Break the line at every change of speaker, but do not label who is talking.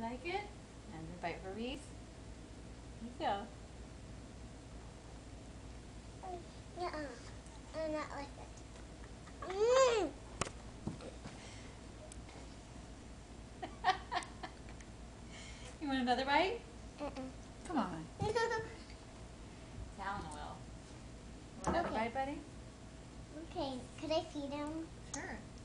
like it? And a bite for Reese. Here you go.
Yeah, I'm not like that. Mm.
You want another bite?
Mm-mm.
Come on. Talan will. You want another
Okay.
bite, buddy?
Okay, could I feed him?
Sure.